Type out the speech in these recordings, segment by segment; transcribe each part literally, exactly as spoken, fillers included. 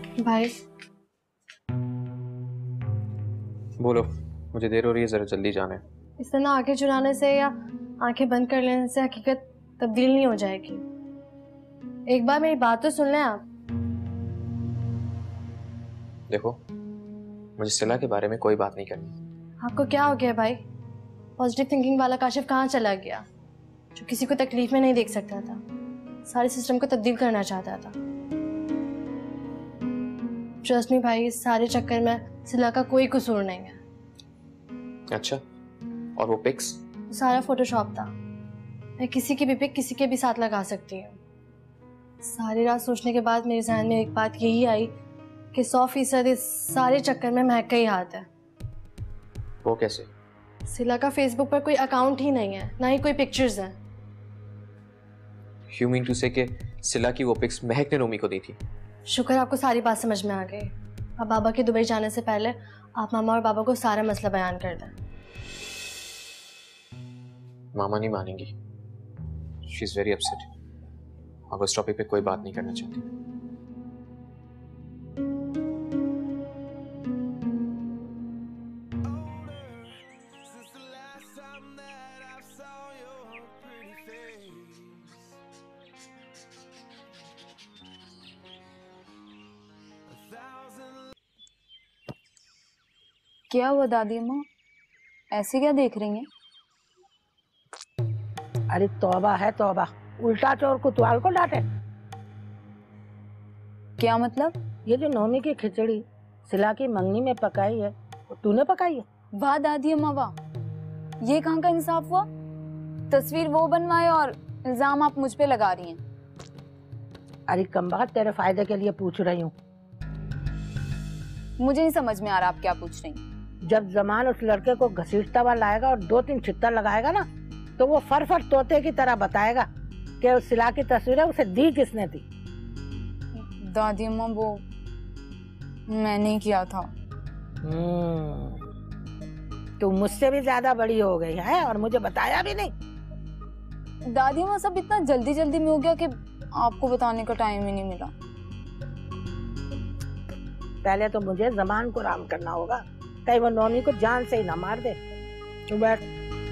भाई बोलो, मुझे देर हो रही है, जरा जल्दी जाना है। इस तरह आंखें चुराने से या आंखें बंद कर लेने से हकीकत तब्दील नहीं हो जाएगी। एक बार मेरी बात तो सुन लें आप। देखो, मुझे सिला के बारे में कोई बात नहीं करनी। आपको क्या हो गया भाई? पॉजिटिव थिंकिंग वाला काशिफ कहाँ चला गया, जो किसी को तकलीफ में नहीं देख सकता था, सारे सिस्टम को तब्दील करना चाहता था। ट्रस्ट मी भाई, इस सारे चक्कर में सिला का कोई कसूर नहीं है। अच्छा, और वो पिक्स? सारा फोटोशॉप था। मैं किसी की भी पिक किसी के भी साथ लगा सकती हूँ। सारी रात सोचने के बाद मेरे ज़हन में एक बात यही आई कि सौ फीसद इस सारे चक्कर में महक का ही हाथ है। वो कैसे? सिला का फेसबुक पर कोई अकाउंट ही नहीं है, ना ही कोई पिक्चर्स हैं। You mean to say कि सिला की वो पिक्स महक ने नोमी को दी थी? शुक्र आपको सारी बात समझ में आ गई। अब बाबा के दुबई जाने से पहले आप मामा और बाबा को सारा मसला बयान कर दें। मामा नहीं मानेंगी। She is very upset। अब उस टॉपिक पे कोई बात नहीं करना चाहती। क्या हुआ दादी अम्मा, ऐसे क्या देख रही हैं? अरे तौबा है तौबा, उल्टा चोर कुतवाल को डांटे। क्या मतलब? ये जो नौमी की खिचड़ी सिला की मंगनी में पकाई है, वो तूने पकाई है? वाह दादी अम्मा वाह, ये कहाँ का इंसाफ हुआ? तस्वीर वो बनवाए और इल्जाम आप मुझ पे लगा रही हैं। अरे कमबख्त, तेरे फायदे के लिए पूछ रही हूँ। मुझे नहीं समझ में आ रहा आप क्या पूछ रही हैं। जब जमान उस लड़के को घसीटता हुआ लाएगा और दो तीन छित्तर लगाएगा ना, तो वो फरफर तोते की तरह बताएगा कि उस सिला की तस्वीर उसे दी किसने थी। दादी अम्मा वो मैंने किया था। तू मुझसे भी ज्यादा बड़ी हो गई है और मुझे बताया भी नहीं। दादी अम्मा सब इतना जल्दी जल्दी में हो गया कि आपको बताने का टाइम ही नहीं मिला। पहले तो मुझे जमान को राम करना होगा, कहीं वो नौनी को जान से ही ना मार दे। तू बैठ।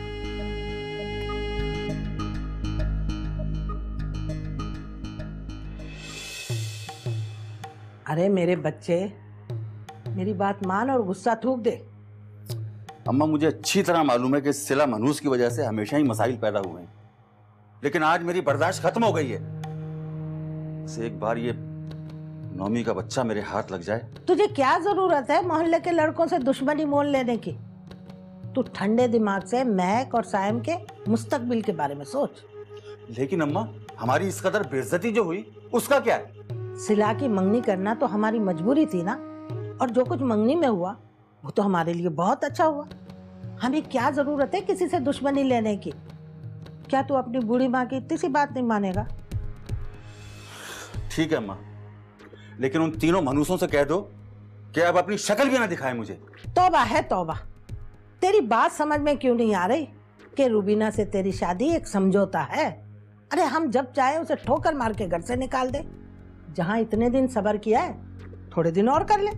अरे मेरे बच्चे, मेरी बात मान और गुस्सा थूक दे। अम्मा, मुझे अच्छी तरह मालूम है कि सिला मनहूस की वजह से हमेशा ही मसाइल पैदा हुए हैं, लेकिन आज मेरी बर्दाश्त खत्म हो गई है। से एक बार ये नौमी का बच्चा मेरे हाथ लग जाए। तुझे क्या जरूरत है मोहल्ले के लड़कों से दुश्मनी मोल लेने की? तू ठंडे दिमाग से महक और सायम के मुस्तकबिल के बारे में सोच। लेकिन अम्मा, हमारी इस कदर बेइज्जती जो हुई उसका क्या है? सिला की मंगनी करना तो हमारी मजबूरी थी ना, और जो कुछ मंगनी में हुआ वो तो हमारे लिए बहुत अच्छा हुआ। हमें क्या जरूरत है किसी से दुश्मनी लेने की? क्या तू अपनी बूढ़ी माँ की इतनी सी बात नहीं मानेगा? ठीक है अम्मा, लेकिन उन तीनों मनूसों से कह दो कि अब अपनी शक्ल भी ना दिखाए मुझे। तौबा है तौबा, तेरी बात समझ में क्यों नहीं आ रही कि रुबीना से तेरी शादी एक समझौता है। अरे हम जब चाहे उसे ठोकर मार के घर से निकाल दे। जहां इतने दिन सब्र किया है, थोड़े दिन और कर ले।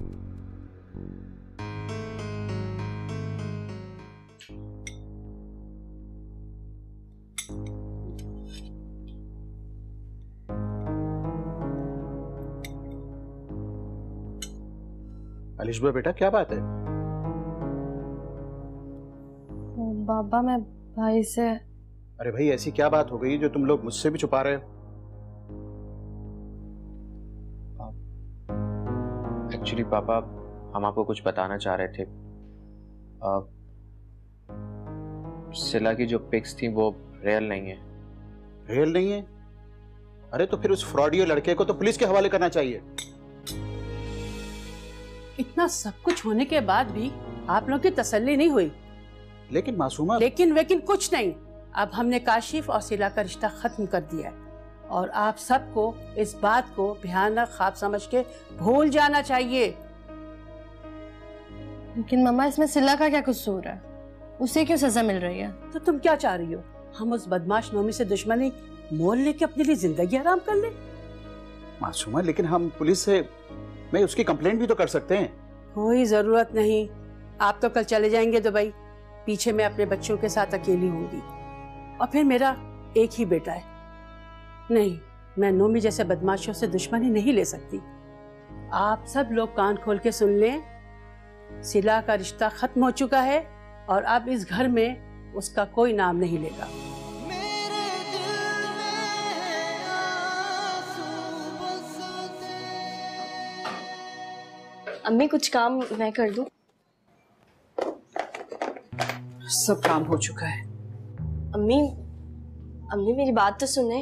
अलिशबा बेटा, क्या बात है? बाबा मैं भाई से। अरे भाई, ऐसी क्या बात हो गई जो तुम लोग मुझसे भी छुपा रहे हो? एक्चुअली पापा, हम आपको कुछ बताना चाह रहे थे। आ, सिला की जो पिक्स थी वो रियल नहीं है। रियल नहीं है? अरे तो फिर उस फ्रॉडियो लड़के को तो पुलिस के हवाले करना चाहिए। इतना सब कुछ होने के बाद भी आप लोग की तसल्ली नहीं हुई? लेकिन मासूमा। लेकिन वेकिन कुछ नहीं। अब हमने काशिफ और सिला का रिश्ता खत्म कर दिया है और आप सबको इस बात को भयानक ख्वाब समझ के भूल जाना चाहिए। लेकिन मम्मा, इसमें सिला का क्या कसूर है? उसे क्यों सजा मिल रही है? तो तुम क्या चाह रही हो? हम उस बदमाश नौमी से दुश्मनी मोल लेके अपने लिए जिंदगी आराम कर ले? मासूमा, लेकिन हम पुलिस से मैं उसकी कंप्लेंट भी तो कर सकते हैं। कोई जरूरत नहीं, आप तो कल चले जाएंगे दुबई, पीछे मैं अपने बच्चों के साथ अकेली होंगी और फिर मेरा एक ही बेटा है। नहीं, मैं नोमी जैसे बदमाशों से दुश्मनी नहीं ले सकती। आप सब लोग कान खोल के सुन लें, सिला का रिश्ता खत्म हो चुका है और अब इस घर में उसका कोई नाम नहीं लेगा। अम्मी कुछ काम मैं कर दूं? सब काम हो चुका है। अम्मी अम्मी मेरी बात तो सुने।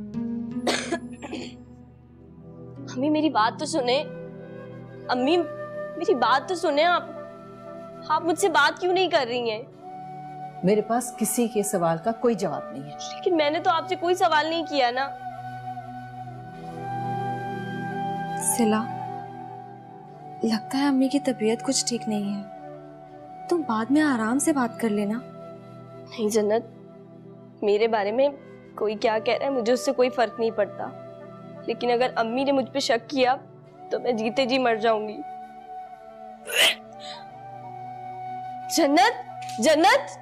अम्मी मेरी बात तो सुने। अम्मी मेरी बात तो सुने। आप आप मुझसे बात क्यों नहीं कर रही हैं? मेरे पास किसी के सवाल का कोई जवाब नहीं है। लेकिन मैंने तो आपसे कोई सवाल नहीं किया ना। सिला, लगता है अम्मी की तबीयत कुछ ठीक नहीं है, तुम बाद में आराम से बात कर लेना। नहीं जन्नत, मेरे बारे में कोई क्या कह रहा है मुझे उससे कोई फर्क नहीं पड़ता, लेकिन अगर अम्मी ने मुझ पे शक किया तो मैं जीते जी मर जाऊंगी। जन्नत, जन्नत,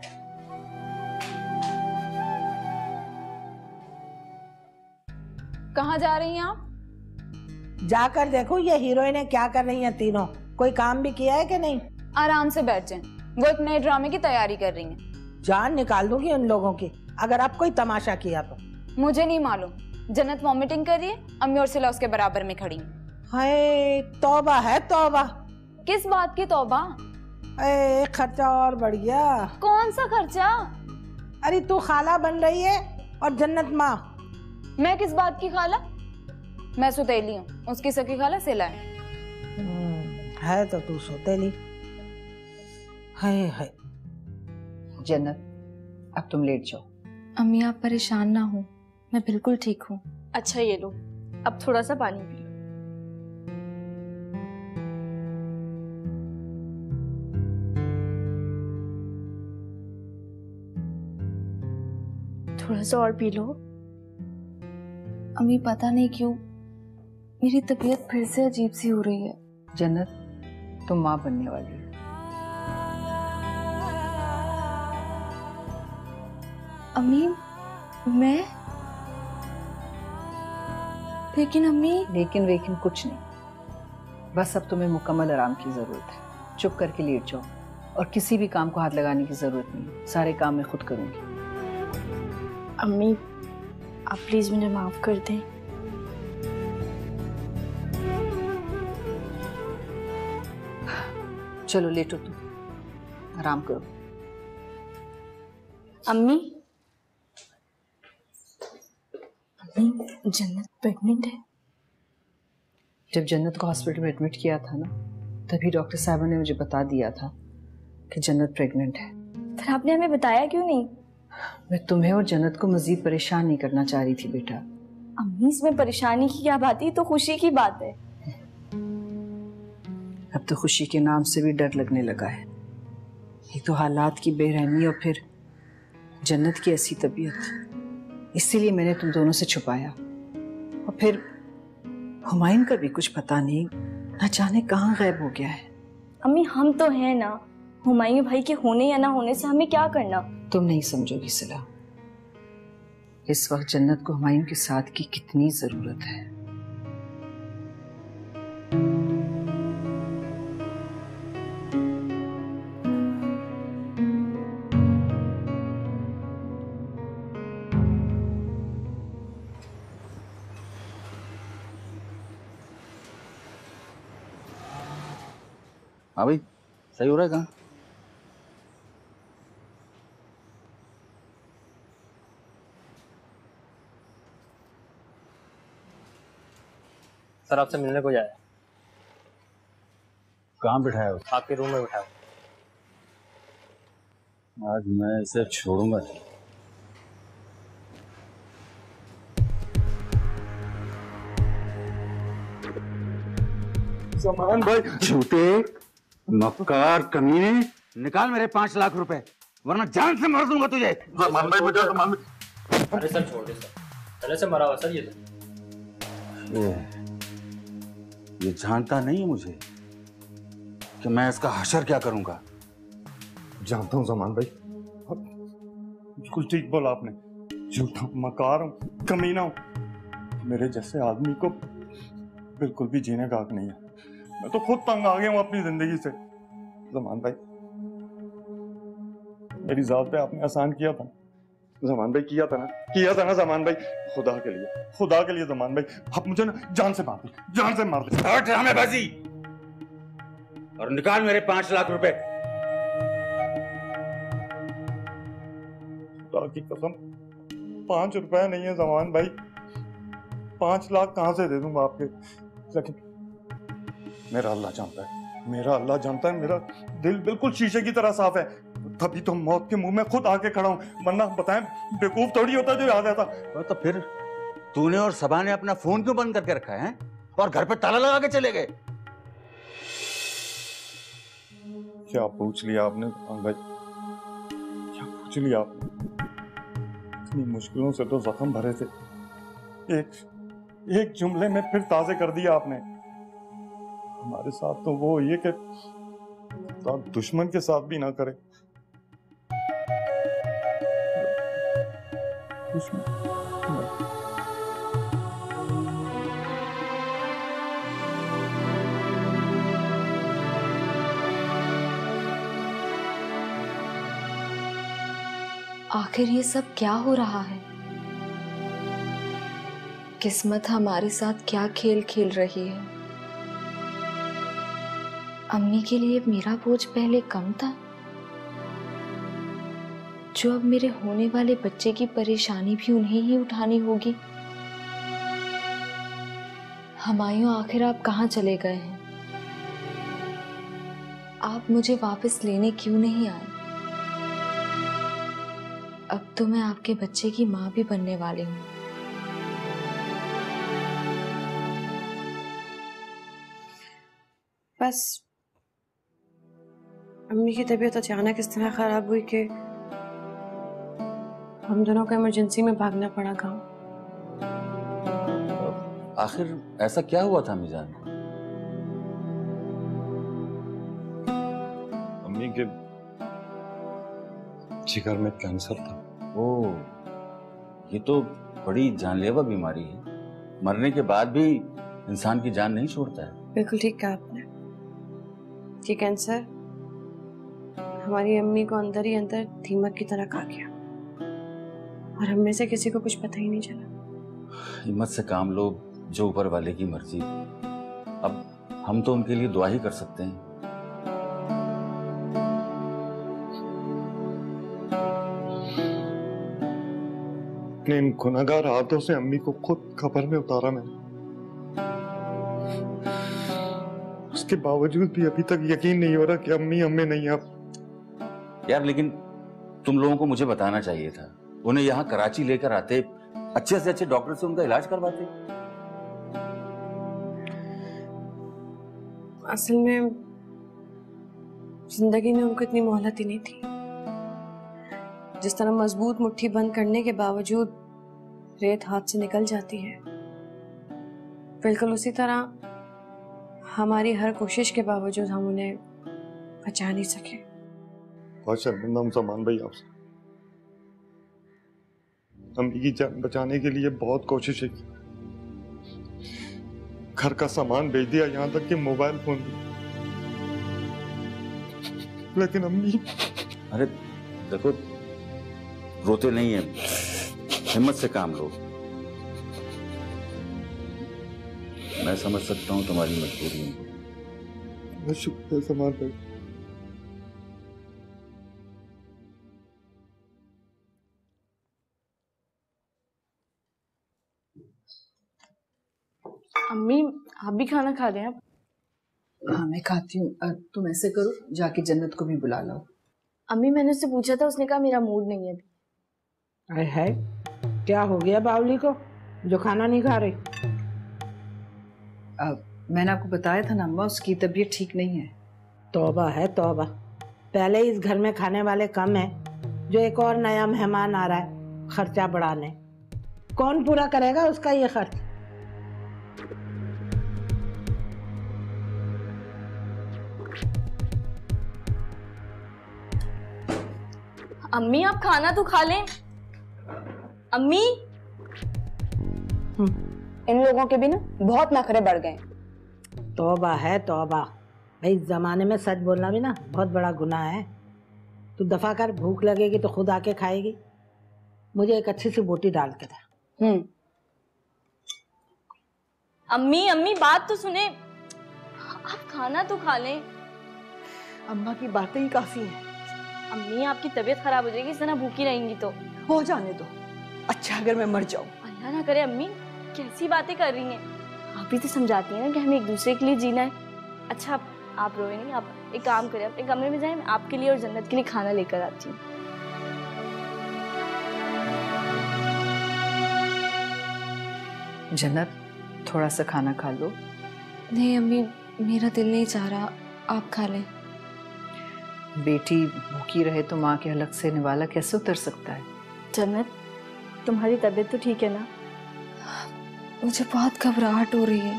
कहाँ जा रही हैं आप? जाकर देखो ये हीरोइनें क्या कर रही हैं तीनों, कोई काम भी किया है कि नहीं? आराम से बैठ जाएं, वो एक नए ड्रामे की तैयारी कर रही हैं। जान निकाल दूंगी उन लोगों की अगर आप कोई तमाशा किया तो। मुझे नहीं मालूम, जन्नत वॉमिटिंग कर रही है, अम्मी और सिला उसके बराबर में खड़ी हैं। हाय तौबा है तौबा। किस बात की तौबा? ए, खर्चा और बढ़ गया। कौन सा खर्चा? अरे तू खाला बन रही है और जन्नत माँ। मैं किस बात की खाला? मैं सुतेली हूँ, उसकी सकी खाला सिला है। है तो तू सोतेली। हाय हाय। जन्नत, अब तुम लेट जाओ। अम्मी आप परेशान ना हो, मैं बिल्कुल ठीक हूँ। अच्छा ये लो, अब थोड़ा सा पानी पी लो। थोड़ा सा और पी लो। अम्मी पता नहीं क्यों मेरी तबीयत फिर से अजीब सी हो रही है। जन्नत, तुम माँ बनने वाली हो। अम्मी मैं? लेकिन अम्मी। लेकिन वेकिन कुछ नहीं, बस अब तुम्हें मुकम्मल आराम की जरूरत है। चुप करके लेट जाओ और किसी भी काम को हाथ लगाने की जरूरत नहीं, सारे काम मैं खुद करूंगी। अम्मी आप प्लीज मुझे माफ कर दें। चलो लेटो, तुम आराम करो। अम्मी अम्मी जन्नत प्रेग्नेंट है। जब जन्नत को हॉस्पिटल में एडमिट किया था ना, तभी डॉक्टर साहब ने मुझे बता दिया था कि जन्नत प्रेग्नेंट है। फिर आपने हमें बताया क्यों नहीं? मैं तुम्हें और जन्नत को मजीद परेशान नहीं करना चाह रही थी बेटा। अम्मी इसमें परेशानी की क्या बात है, तो खुशी की बात है। अब तो खुशी के नाम से भी डर लगने लगा है। एक तो हालात की बेरहमी और फिर जन्नत की ऐसी तबीयत, इसीलिए मैंने तुम दोनों से छुपाया। और फिर हुमायूं का भी कुछ पता नहीं, ना जाने कहाँ गायब हो गया है। अम्मी हम तो हैं ना, हुमायूं भाई के होने या ना होने से हमें क्या करना? तुम नहीं समझोगी सिला, इस वक्त जन्नत को हुमायूं के साथ की कितनी जरूरत है। हाँ भाई, सही हो रहा है कहाँ? सर आपसे मिलने को जाया। कहाँ बिठाया हो? आपके रूम में बिठाया। आज मैं इसे छोड़ूंगा नहीं। समान भाई, झूठे मक्कार कमीने, निकाल मेरे पांच लाख रुपए वरना जान से मार दूंगा तुझे। समान भाई बचा, समान भाई। अरे सर छोड़ दे सर, पहले से मरा हुआ सर ये तो। ये ये जानता नहीं है मुझे कि मैं इसका हशर क्या करूंगा। जानता हूं जमान भाई, बिल्कुल ठीक बोला आपने। झूठा, मकार हूं, कमीना हूं। मेरे जैसे आदमी को बिल्कुल भी जीने का हक नहीं है। मैं तो खुद तंग आ गया हूं अपनी जिंदगी से। जमान भाई, मेरी जात पे आपने आसान किया था। जमान भाई किया था ना, किया था ना जमान भाई। खुदा के लिए, खुदा के लिए जमान भाई, आप मुझे ना जान से मार दे, जान से मार दे। ड्रामेबाजी, और निकाल मेरे पांच लाख रुपए। खुदा की कसम, पांच रुपए नहीं है जमान भाई। पांच लाख कहां से दे दूंगा आपके? लेकिन मेरा अल्लाह जानता है, मेरा अल्लाह जानता है, मेरा दिल बिल्कुल शीशे की तरह साफ है। तभी तो मौत के मुंह में खुद आके खड़ा हूं, वरना बताएं बेवकूफ थोड़ी होता जो याद आता। तो फिर तूने और सबा ने अपना फोन क्यों बंद करके रखा है और घर पे ताला लगा के चले गए? क्या पूछ लिया आपने भाई, क्या पूछ लिया आपने? इतनी मुश्किलों से तो जख्म भरे थे, एक एक जुमले में फिर ताजे कर दिया आपने। हमारे साथ तो वो ये कि दुश्मन के साथ भी ना करे। दुश्मन आखिर ये सब क्या हो रहा है? किस्मत हमारे साथ क्या खेल खेल रही है? अम्मी के लिए मेरा बोझ पहले कम था, जो अब मेरे होने वाले बच्चे की परेशानी भी उन्हें ही उठानी होगी। हमायूं, आखिर आप कहाँ चले गए हैं? आप मुझे वापस लेने क्यों नहीं आए? अब तो मैं आपके बच्चे की माँ भी बनने वाली हूँ। बस अम्मी की तबीयत अचानक इस तरह खराब हुई कि हम दोनों को इमरजेंसी में भागना पड़ा गाँव। आखिर ऐसा क्या हुआ था मिजान? अम्मी के जिगर में कैंसर था। ओह, ये तो बड़ी जानलेवा बीमारी है। मरने के बाद भी इंसान की जान नहीं छोड़ता है। बिल्कुल ठीक कहा आपने। ये कैंसर हमारी अम्मी को अंदर ही अंदर दीमक की तरह खा गया और हम में से किसी को कुछ पता ही नहीं चला। हिम्मत से काम लो, जो ऊपर वाले की मर्जी। अब हम तो उनके लिए दुआ ही कर सकते हैं। अपने इन गुनहगार हाथों से अम्मी को खुद खबर में उतारा मैंने। उसके बावजूद भी अभी तक यकीन नहीं हो रहा कि अम्मी हमें नहीं है। यार, लेकिन तुम लोगों को मुझे बताना चाहिए था। उन्हें यहाँ कराची लेकर आते, अच्छे से अच्छे डॉक्टर से उनका इलाज करवाते। असल में जिंदगी ने उनको इतनी मोहलत ही नहीं थी। जिस तरह मजबूत मुट्ठी बंद करने के बावजूद रेत हाथ से निकल जाती है, बिल्कुल उसी तरह हमारी हर कोशिश के बावजूद हम उन्हें बचा नहीं सके। बहुत शर्मिंदा हूं समान भाई आपसे। अम्मी की जान बचाने के लिए बहुत कोशिशें की, घर का सामान बेच दिया, यहाँ तक कि मोबाइल फोन भी, लेकिन अम्मी। अरे देखो, रोते नहीं है, हिम्मत से काम लो। मैं समझ सकता हूँ तुम्हारी मजबूरी। शुक्रिया समान भाई। अम्मी, आप भी खाना खा रहे हैं? हाँ, मैं खाती हूँ। तुम ऐसे करो, जाके जन्नत को भी बुला लो। अम्मी, मैंने उससे पूछा था, उसने कहा मेरा मूड नहीं है अभी। अरे है, क्या हो गया बावली को जो खाना नहीं खा रही? अब मैंने आपको बताया था ना अम्मा, उसकी तबीयत ठीक नहीं है। तौबा है तौबा, पहले इस घर में खाने वाले कम हैं, जो एक और नया मेहमान आ रहा है खर्चा बढ़ाने। कौन पूरा करेगा उसका ये खर्च? अम्मी आप खाना तो खा लें। अम्मी, इन लोगों के भी ना बहुत नखरे बढ़ गए। तौबा है तौबा, भाई जमाने में सच बोलना भी ना बहुत बड़ा गुनाह है। तू दफा कर, भूख लगेगी तो खुद आके खाएगी। मुझे एक अच्छी सी बोटी डाल के दे। हम्म अम्मी अम्मी बात तो सुने, आप खाना तो खा लें। अम्मा की बातें ही काफी हैं। अम्मी आपकी तबीयत खराब हो जाएगी, इस तरह भूखी रहेंगी तो। हो जाने दो, अच्छा अगर मैं मर जाऊं। अल्लाह ना करे अम्मी, कैसी बातें कर रही हैं। आप भी तो समझाती हैं ना कि हमें एक दूसरे के लिए जीना है। अच्छा आप रोए नहीं, आप एक काम करें, अपने कमरे में जाएं, मैं आपके लिए और जन्नत के लिए खाना लेकर आती हूँ। जन्नत थोड़ा सा खाना खा लो। नहीं अम्मी, मेरा दिल नहीं चाह रहा, आप खा लें। बेटी भूखी रहे तो माँ के हलक से निवाला कैसे उतर सकता है। जन्नत तुम्हारी तबीयत तो ठीक है ना? मुझे बहुत घबराहट हो रही है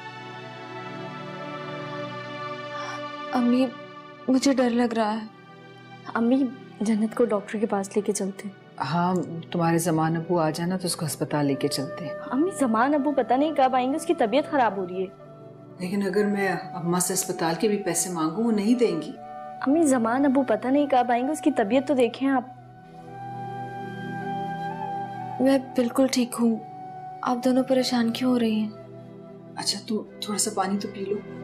अम्मी, मुझे डर लग रहा है। अम्मी जन्नत को डॉक्टर के पास लेके चलते हैं। हाँ, तुम्हारे जमान अबू आ जाना तो उसको अस्पताल लेके चलते हैं। अम्मी जमान अबू पता नहीं कब आएंगे, उसकी तबीयत खराब हो रही है। लेकिन अगर मैं अम्मा से अस्पताल के भी पैसे मांगू वो नहीं देंगी। अम्मी जमान अबू पता नहीं कब आएंगे, उसकी तबीयत तो देखें आप। मैं बिल्कुल ठीक हूँ, आप दोनों परेशान क्यों हो रही हैं? अच्छा तुम थोड़ा सा पानी तो पी लो।